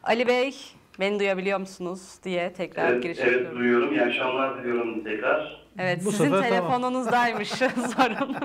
Ali Bey, beni duyabiliyor musunuz diye tekrar giriş yapıyorum. Evet duyuyorum. İyi akşamlar diliyorum tekrar. Evet, Bu sizin sefer telefonunuzdaymış sorun.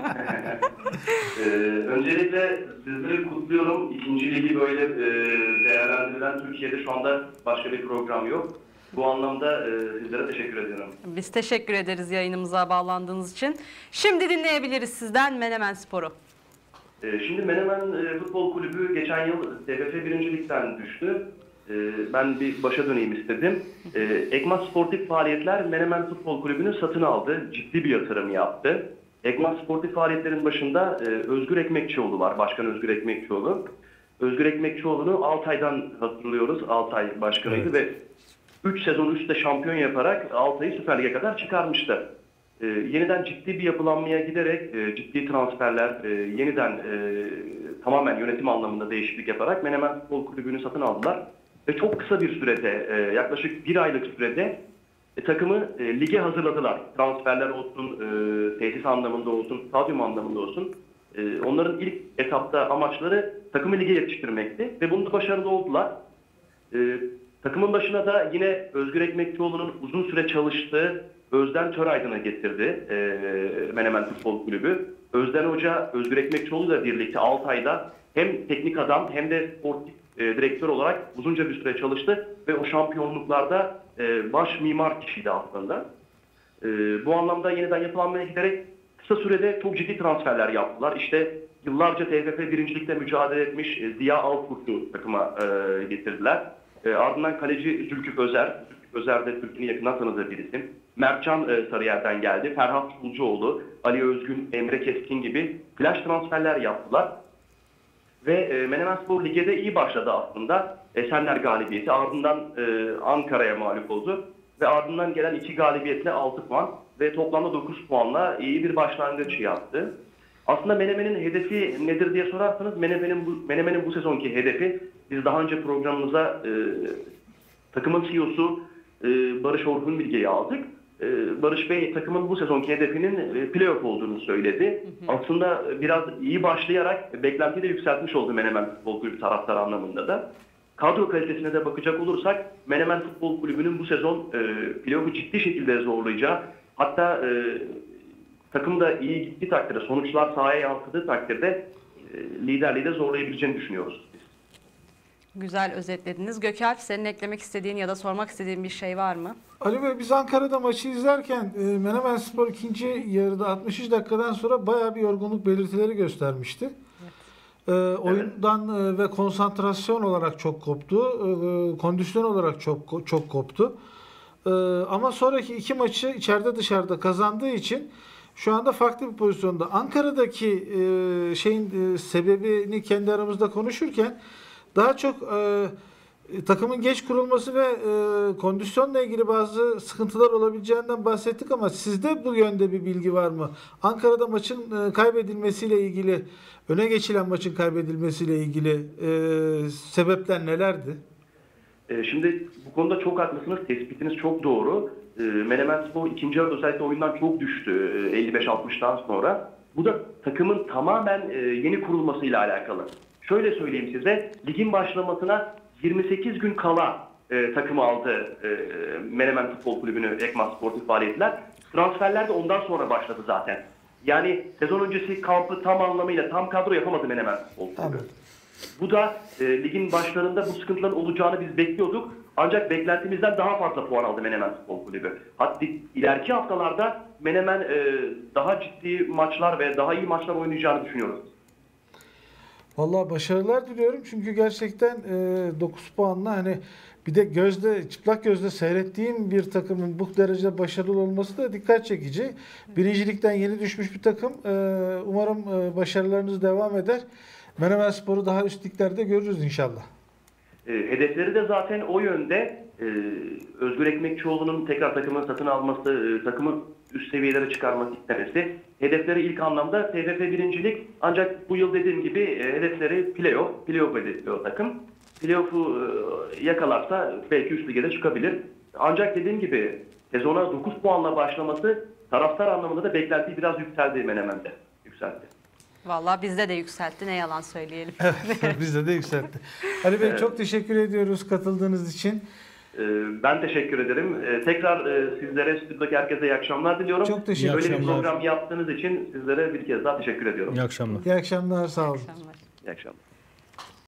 Öncelikle sizleri kutluyorum. İkinci ligi böyle değerlendirilen Türkiye'de şu anda başka bir program yok. Bu anlamda sizlere teşekkür ediyorum. Biz teşekkür ederiz yayınımıza bağlandığınız için. Şimdi dinleyebiliriz sizden Menemenspor'u. Şimdi Menemen Futbol Kulübü geçen yıl TFF 1. Lig'den düştü. Ben bir başa döneyim istedim. Ekmas Sportif Faaliyetler Menemen Futbol Kulübü'nü satın aldı. Ciddi bir yatırım yaptı. Ekmas Sportif Faaliyetler'in başında Özgür Ekmekçioğlu var. Başkan Özgür Ekmekçioğlu. Özgür Ekmekçioğlu'nu Altay'dan hatırlıyoruz. Altay başkanıydı ve 3 sezon üstte şampiyon yaparak Altay'ı Süper Lig'e kadar çıkarmıştı. Yeniden ciddi bir yapılanmaya giderek ciddi transferler, yeniden tamamen yönetim anlamında değişiklik yaparak Menemen Futbol Kulübü'nü satın aldılar. Ve çok kısa bir sürede, yaklaşık bir aylık sürede takımı lige hazırladılar. Transferler olsun, tesis anlamında olsun, stadyum anlamında olsun. Onların ilk etapta amaçları takımı lige yetiştirmekti ve bunda başarılı oldular. Takımın başına da yine Özgür Ekmekçioğlu'nun uzun süre çalıştığı Özden Töraydın'ı getirdi Menemen Futbol Kulübü. Özden Hoca, Özgür Ekmekçioğlu ile birlikte Altay'da hem teknik adam hem de sportif direktör olarak uzunca bir süre çalıştı ve o şampiyonluklarda baş mimar kişiydi aslında. Bu anlamda yeniden yapılanmaya giderek kısa sürede çok ciddi transferler yaptılar. İşte yıllarca TFF 1. Lig'de mücadele etmiş Ziya Alkurt'u takıma getirdiler. Ardından kaleci Zülküf Özer. Zülküf Özer de Türkiye'nin yakından tanıdığı bir isim. Mertcan Sarıyer'den geldi. Ferhat Sulcuoğlu, Ali Özgün, Emre Keskin gibi flash transferler yaptılar. Ve Menemenspor Lig'e de iyi başladı aslında. Esenler galibiyeti. Ardından Ankara'ya mağlup oldu. Ve ardından gelen 2 galibiyetle 6 puan ve toplamda 9 puanla iyi bir başlangıç yaptı. Aslında Menemen'in hedefi nedir diye sorarsanız Menemen'in bu sezonki hedefi, biz daha önce programımıza takımın CEO'su Barış Orhun Bilge'yi aldık. Barış Bey takımın bu sezonki hedefinin playoff olduğunu söyledi. Aslında biraz iyi başlayarak beklentiyi de yükseltmiş oldu Menemen Futbol Kulübü taraftarı anlamında da. Kadro kalitesine de bakacak olursak Menemen Futbol Kulübü'nün bu sezon playoff'u ciddi şekilde zorlayacağı, hatta takım da iyi gittiği takdirde, sonuçlar sahaya yansıdığı takdirde liderliği de zorlayabileceğini düşünüyoruz. Güzel özetlediniz. Gökalp, senin eklemek istediğin ya da sormak istediğin bir şey var mı? Ali Bey, biz Ankara'da maçı izlerken Menemenspor ikinci yarıda 60. dakikadan sonra bayağı bir yorgunluk belirtileri göstermişti. Evet. Oyundan ve konsantrasyon olarak çok koptu. Kondisyon olarak çok koptu. Ama sonraki iki maçı içeride dışarıda kazandığı için şu anda farklı bir pozisyonda. Ankara'daki sebebini kendi aramızda konuşurken daha çok takımın geç kurulması ve kondisyonla ilgili bazı sıkıntılar olabileceğinden bahsettik ama sizde bu yönde bir bilgi var mı? Ankara'da maçın kaybedilmesiyle ilgili, öne geçilen maçın kaybedilmesiyle ilgili sebepler nelerdi? Şimdi bu konuda çok haklısınız. Tespitiniz çok doğru. Menemenspor ikinci yarı özellikle oyundan çok düştü 55-60'tan sonra. Bu da takımın tamamen yeni kurulmasıyla alakalı. Şöyle söyleyeyim size, ligin başlamasına 28 gün kala takımı aldı Menemen Futbol Kulübü'nü Ekmas Sportif Faaliyetler. Transferler de ondan sonra başladı zaten. Yani sezon öncesi kampı tam anlamıyla tam kadro yapamadı Menemen Futbol Kulübü. Evet. Bu da ligin başlarında bu sıkıntıların olacağını biz bekliyorduk. Ancak beklentimizden daha fazla puan aldı Menemen Futbol Kulübü. Hatta ileriki haftalarda Menemen daha ciddi maçlar ve daha iyi maçlar oynayacağını düşünüyoruz. Vallahi başarılar diliyorum çünkü gerçekten 9 puanla hani bir de çıplak gözle seyrettiğim bir takımın bu derecede başarılı olması da dikkat çekici. Birincilikten yeni düşmüş bir takım. Umarım başarılarınız devam eder. Menemenspor'u daha üst liglerde görürüz inşallah. Hedefleri de zaten o yönde. Özgür Ekmekçioğlu'nun tekrar takımın satın alması, takımın üst seviyelere çıkarmak istemesi. Hedefleri ilk anlamda TFF 1. Lig. Ancak bu yıl dediğim gibi hedefleri playoff hedefliyor takım. Playoff'u yakalarsa belki üst lige de çıkabilir. Ancak dediğim gibi sezona 9 puanla başlaması taraftar anlamında da beklentiyi biraz yükseldi Menemen'de. Yükseltti. Vallahi bizde de yükseltti, ne yalan söyleyelim. Bizde de yükseltti. Ali Bey çok teşekkür ediyoruz katıldığınız için. Ben teşekkür ederim. Tekrar sizlere, stüdyodaki herkese iyi akşamlar diliyorum. Çok teşekkür Böyle bir akşamlar. program yaptığınız için sizlere bir kez daha teşekkür ediyorum. İyi akşamlar. İyi akşamlar, sağ olun. Akşamlar. İyi akşamlar.